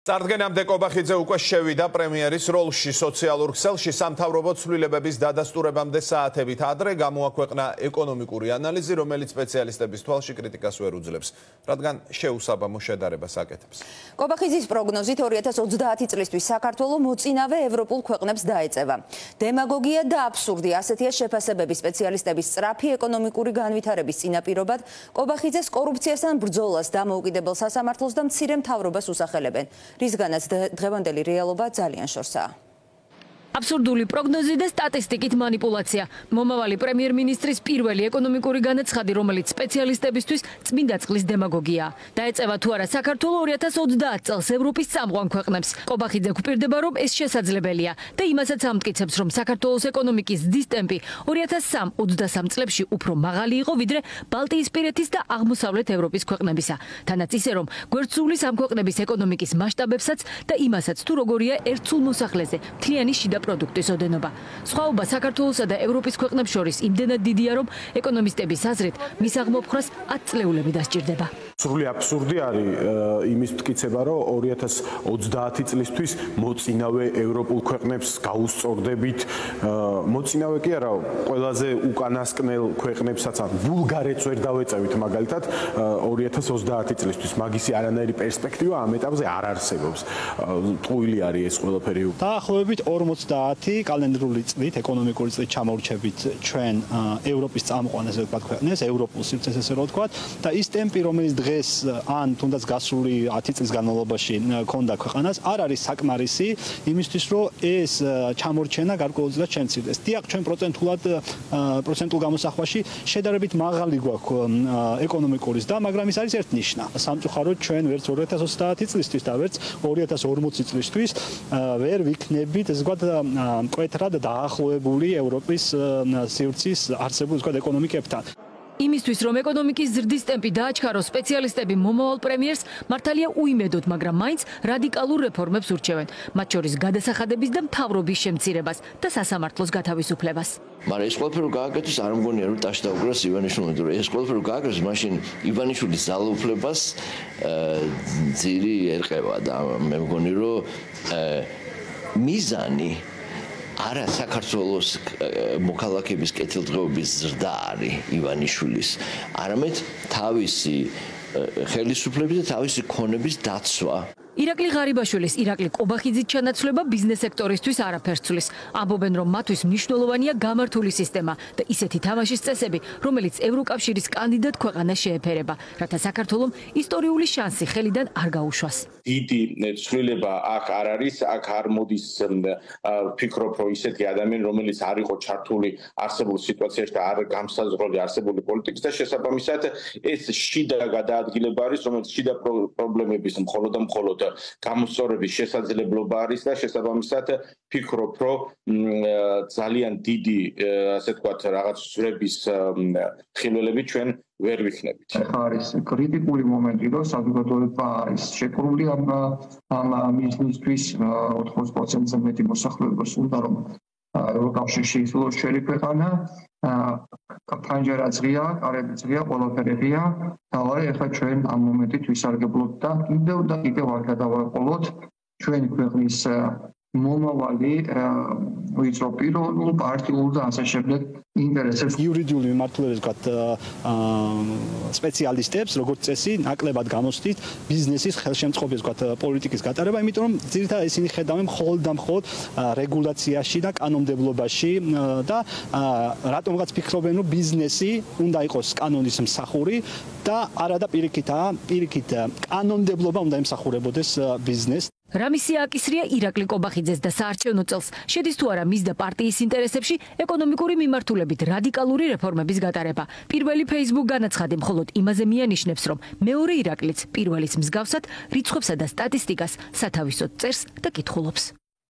წარდგენამდე კობახიძე უკვე შევიდა პრემიერის როლში სოციალურ ქსელში სამთავრობო ცვლილებების დადასტურებამდე საათებით ადრე გამოაქვეყნა ეკონომიკური ანალიზი, რომელიც სპეციალისტების თვალში კრიტიკას ვერ უძლებს, რადგან შეუსაბამო შედარებას აკეთებს. კობახიძის პროგნოზით 2030 წლისთვის საქართველო მოწინავე ევროპულ ქვეყნებს დაეწევა. დემაგოგია და აბსურდი ასეთია შეფასებები სპეციალისტების სწრაფი ეკონომიკური განვითარების წინაპირობად კობახიძეს კორუფციასთან ბრძოლას დამოუკიდებელ სასამართლოს და მცირე მთავრობას უსახელებენ. რისგანაც დღევანდელი რეალობა ძალიან შორსაა. აბსურდული პროგნოზი და სტატისტიკით манипуляცია. მომავალი პრემიერ-მინისტრის პირველი ეკონომიკური განაცხადი, რომელიც სპეციალისტებისთვის წმინდა წყლის დემაგოგია. დაეწევა თუ არა საქართველო 2030 წელს ევროპის წამყვან ქვეყნებს. კობახიძე გვპირდება, რომ ეს შესაძლებელია და იმასაც ამტკიცებს, რომ საქართველოს ეკონომიკის ზრდის ტემპი 2023 წლებში უფრო მაღალი იყო, ვიდრე ბალტიისპირეთის და აღმოსავლეთ ევროპის ქვეყნებისა. თანაც ისე, რომ გვერდსულის ამ ქვეყნების ეკონომიკის მასშტაბებსაც და იმასაც, თუ როგორია ერთ სულ მოსახლეზე მთლიანი შიდა პროდუქტის ოდენობა. სხვაობა საქართველოსა და ევროპის ქვეყნებს შორის იმდენად დიდია, რომ ეკონომისტების აზრით მის აღმოფხრას 10 წლეულები დასჭირდება. სრული აბსურდი არის იმის მტკიცება, რომ 2030 წლისთვის მოწინავე ევროპულ ქვეყნებს გაუსწორდებით. მოწინავე კი არა, ყველაზე უკანასკნელ ქვეყნებსაც ან ბულგარეთს ვერ დავეწევით მაგალითად 2030 წლისთვის. მაგისი არანაირი პერსპექტივა ამ ეტაპზე არ არსებობს. ტყუილი არის ეს ყველაფერი. დაახლოებით 50 კალენდრული წლით, ეკონომიკური წლით ჩამოვრჩებით ჩვენ ევროპის წამყვან ესე ვთქვათ ქვეყნებს, ევროპულ სივრცეს ესე რომ ვთქვათ და ის ტემპი, რომელიც დღეს ან თუნდაც გასული 10 წლის განმავლობაში ქონდა ქვეყანას, არ არის საკმარისი იმისთვის, რომ ეს ჩამორჩენა გარკვეულწილად შემცირდეს. დიახ, ჩვენ პროცენტულ გამოსახვაში შედარებით მაღალი გვაქვს ეკონომიკური ზრდა, მაგრამ ის არის ერთ ნიშნა. სამწუხაროდ ჩვენ ვერც 2030 წლისთვის და ვერც 2040 წლისთვის ვერ ვიქნებით ეს ვთქვათ მკვეთრად დაახლოებული ევროპის სივრცის არსებულ ვთქვათ ეკონომიკებთან. იმისთვის, რომ ეკონომიკის ზრდის ტემპი დააჩქაროს, სპეციალისტები მომავალ პრემიერს მართალია უიმედოდ, მაგრამ მაინც რადიკალურ რეფორმებს ურჩევენ, მათ შორის გადასახადების და მთავრობის შემცირებას და სასამართლოს გათავისუფლებას. მაგრამ ეს ყველაფერი გააკეთოს, არ მგონია, რომ ტაშ დაუგრას ივანიშვილმა, რომ ეს ყველაფერი გააკეთოს, მაშინ ივანიშვილის ძალაუფლებას ძირი ერყევა და მე მგონი, რომ მიზანი არა საქართველოს მოქალაქეების კეთილდღეობის ზრდა არის ივანიშვილის, არამედ თავისი ხელისუფლების და თავისი ქონების დაცვა. ირაკლი ღარიბაშვილის, ირაკლი კობახიძის ჩანაცვლება ბიზნეს სექტორისთვის არაფერს ცვლის. ამბობენ, რომ მათთვის მნიშვნელოვანია გამართული სისტემა და ისეთი თამაშის წესები, რომელიც ევროკავშირის კანდიდატ ქვეყანას შეეფერება, რათა საქართველომ ისტორიული შანსი ხელიდან არ გაუშვას. დიდი ცვლილება აქ არ არის, აქ არ მოდის ფიქრობ, რომ ისეთი ადამიანი, რომელიც არ იყო ჩართული არსებულ სიტუაციაში და არ გამსაზღვრული არსებული პოლიტიკის და შესაბამისად ეს შიდა გადაადგილება არის, რომელიც შიდა პრობლემების მხოლოდ გამოსწორების შესაძლებლობა არის და შესაბამისად ფიქრობ, რომ ძალიან დიდი ასე ვთქვათ რაღაც ცვლილების ხილველები ჩვენ ვერ ვიქნებით. არის კრიტიკული მომენტი, რომ საზოგადოება არის შეკრული ამ მიზნისთვის 80%-ზე მეტი მოსახლეობა სურდა, რომ ევროკავშირში ისულოს შეიქმნა. ფანჯარა ძღია, კარები ძღია, ყველაფერი ღია. თავარი ახლა ჩვენ ამ მომენტით ვისარგებლოთ და კიდევ არ გადავაყოლოთ ჩვენი ქვეყნის მომავალი ვიწრო პიროვნულ, პარტიულ და ასე შემდეგ ინტერესებს. იურიდიული მიმართულებით ვთქვათ სპეციალისტებს, როგორც წესი, ნაკლებად გამოსდით ბიზნესის ხელშემწყობის ვთქვათ პოლიტიკის გატარება, იმიტომ რომ ძირითადად ისინი ხედავენ მხოლოდ და მხოლოდ რეგულაციაში და კანონმდებლობაში და რატომღაც ფიქრობენ, რომ ბიზნესი უნდა იყოს კანონის მსახური და არა და პირიქით კანონმდებლობა უნდა ემსახურებოდეს ბიზნესს. რამისი აკისრია ირაკლი კობახიძეს და საარჩევნო წელს შედის თუ არა მის და პარტიის ინტერესებში ეკონომიკური მიმართულებით რადიკალური რეფორმების გატარება. პირველი Facebook განაცხადი მხოლოდ იმაზე მიანიშნებს, რომ მეორე ირაკლიც პირველის მსგავსად რიცხვებსა და სტატისტიკას სათავისოდ წერს და კითხულობს.